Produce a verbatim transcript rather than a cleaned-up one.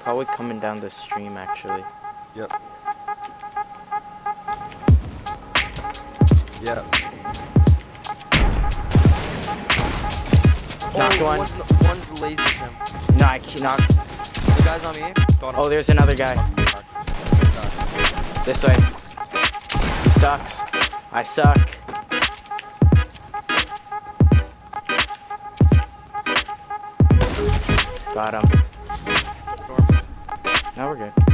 Probably coming down the stream, actually. Yep. Yep. Knocked oh, one. One's, one's lazy him. No, I can't knock. The guy's on me. Got him. Oh, there's another guy. This way. He sucks. I suck. Got him. Now we're good.